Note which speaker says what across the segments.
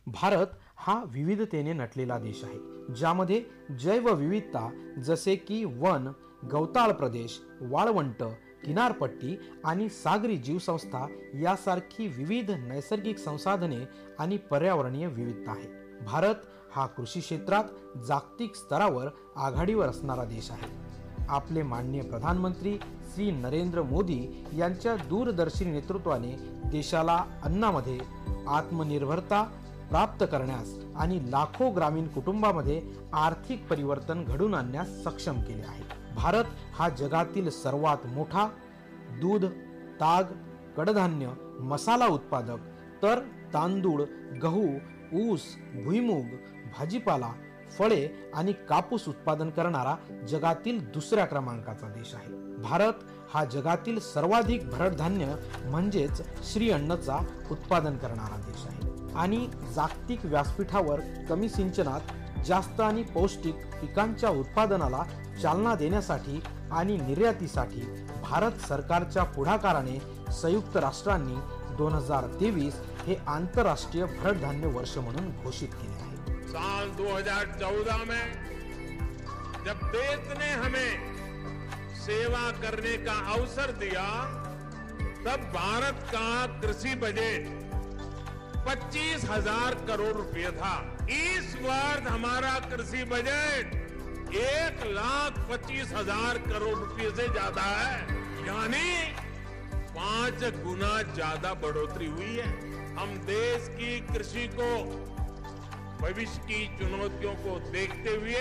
Speaker 1: भारत हा विविधतेने नटलेला देश आहे, ज्यामध्ये जैवविविधता जसे की वन, गवताळ प्रदेश, वाळवंट, किनारपट्टी आणि सागरी जीवसंस्था यासारखी विविध नैसर्गिक संसाधने आणि पर्यावरणीय विविधता आहे. भारत हा कृषी क्षेत्रात जागतिक स्तरावर आघाडीवर असणारा देश आहे. आपले माननीय प्रधानमंत्री श्री नरेंद्र मोदी यांच्या दूरदर्शी नेतृत्वाने देशाला अन्नामध्ये आत्मनिर्भरता प्राप्त करण्यास आणि लाखो ग्रामीण कुटुंबामध्ये आर्थिक परिवर्तन घडवून आणण्यास सक्षम केले आहे. भारत हा जगातील सर्वात मोठा दूध, ताग, कडधान्य, मसाला उत्पादक, तर तांदूळ, गहू, ऊस, भुईमूग, भाजीपाला, फळे आणि कापूस उत्पादन करणारा जगातील दुसऱ्या क्रमांकाचा देश आहे. भारत हा जगातील सर्वाधिक भरड धान्य म्हणजेच श्री अन्नचा उत्पादन करणारा देश आहे आणि जागतिक व्यासपीठावर कमी सिंचनात जास्त आणि पौष्टिक पिकांच्या उत्पादनाला चालना देण्यासाठी आणि निर्यातीसाठी भारत सरकारच्या पुढाकाराने संयुक्त राष्ट्रांनी 2023 हे आंतरराष्ट्रीय भरड धान्य वर्ष म्हणून घोषित केले आहे.
Speaker 2: साल 2014 में जब देश ने हमें सेवा करने का अवसर दिया, तब भारत का कृषि बजट 25,000 करोड़ रुपए था. इस वर्ष हमारा कृषि बजट 1,25,000 करोड़ रुपए से ज्यादा है, यानी 5 गुना ज्यादा बढ़ोतरी हुई है. हम देश की कृषि को, भविष्य की चुनौतियों को देखते हुए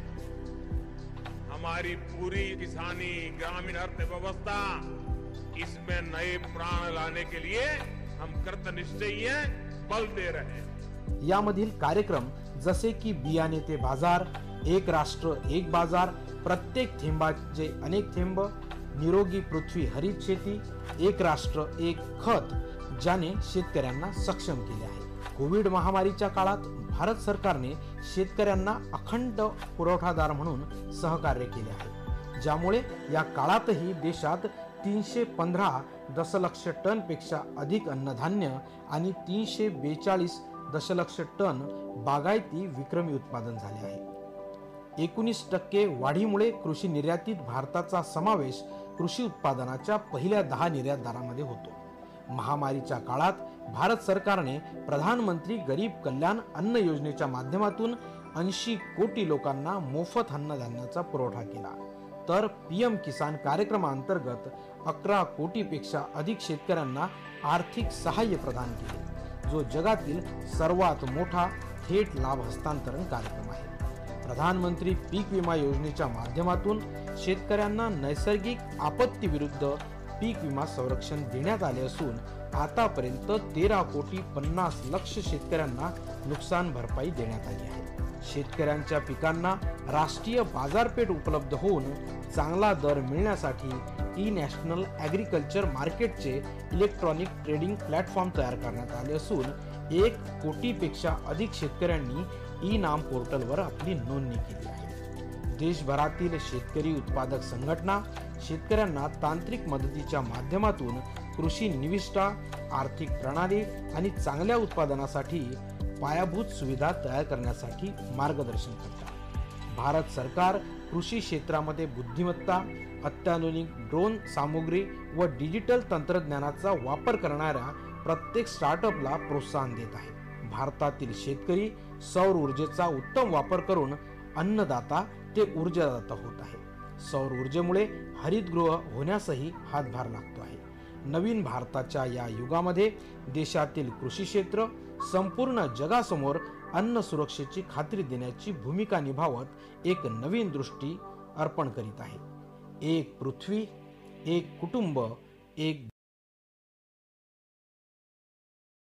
Speaker 2: हमारी पूरी किसानी, ग्रामीण अर्थव्यवस्था, इसमें नए प्राण लाने के लिए हम कृतनिश्चयी हैं, बल दे रहे हैं.
Speaker 1: यामधील कार्यक्रम जसे की बियाणे ते बाजार, एक राष्ट्र एक बाजार, प्रत्येक थेंबाचे अनेक थेंब, निरोगी पृथ्वी हरित शेती, एक राष्ट्र एक खत, ज्याने शेतकऱ्यांना सक्षम केले आहे. कोविड महामारीच्या काळात भारत सरकारने शेतकऱ्यांना अखंड पुरवठादार म्हणून सहकार्य केले आहे, ज्यामुळे या काळातही देशात 315 दशलक्ष टन पेक्षा अधिक अन्नधान्य आणि 342 दशलक्ष टन बागायती विक्रमी उत्पादन झाले आहे. 19% वाढीमुळे कृषी निर्यातीत भारताचा समावेश कृषी उत्पादनाच्या पहिल्या 10 निर्यातदारांमध्ये होतो. महामारीच्या काळात भारत सरकारने प्रधानमंत्री गरीब कल्याण अन्न योजनेच्या माध्यमातून 80 कोटी लोकांना मोफत अन्नधान्याचा पुरवठा केला, तर पीएम किसान कार्यक्रमाअंतर्गत 11 कोटीपेक्षा अधिक शेतकऱ्यांना आर्थिक सहाय्य प्रदान केले, जो जगातील सर्वात मोठा थेट लाभ हस्तांतरण कार्यक्रम आहे. प्रधानमंत्री पीक विमा योजनेच्या माध्यमातून शेतकऱ्यांना नैसर्गिक आपत्ती विरुद्ध पीक विमा संरक्षण देण्यात आले असून आतापर्यंत 13,50,00,000 शेतकऱ्यांना नुकसान भरपाई देण्यात आली आहे. शेतकऱ्यांच्या पिकांना राष्ट्रीय बाजारपेठ उपलब्ध होऊन चांगला दर मिळण्यासाठी ई नॅशनल ॲग्रिकल्चर मार्केटचे इलेक्ट्रॉनिक ट्रेडिंग प्लॅटफॉर्म तयार करण्यात आले असून 1 कोटीपेक्षा अधिक शेतकऱ्यांनी ई नाम पोर्टलवर आपली नोंदणी केली आहे. देशभरातील शेतकरी उत्पादक संघटना शेतकऱ्यांना तांत्रिक मदतीच्या माध्यमातून कृषी निविष्ठा, आर्थिक प्रणाली आणि चांगल्या उत्पादनासाठी पायाभूत सुविधा तयार करण्यासाठी मार्गदर्शन करतात. भारत सरकार कृषी क्षेत्रामध्ये बुद्धिमत्ता, अत्याधुनिक ड्रोन सामुग्री व डिजिटल तंत्रज्ञानाचा वापर करणाऱ्या प्रत्येक स्टार्टअपला प्रोत्साहन देत आहे. भारतातील शेतकरी सौर ऊर्जेचा उत्तम वापर करून अन्नदाता ते ऊर्जादाता होत आहे. सौर ऊर्जेमुळे हरितगृह होण्यासही हातभार लागतो आहे. नवीन भारताच्या या युगामध्ये देशातील कृषी क्षेत्र संपूर्ण जगासमोर अन्न सुरक्षेची खात्री देण्याची भूमिका निभावत एक नवीन दृष्टी अर्पण करीत आहे. एक पृथ्वी, एक कुटुंब, एक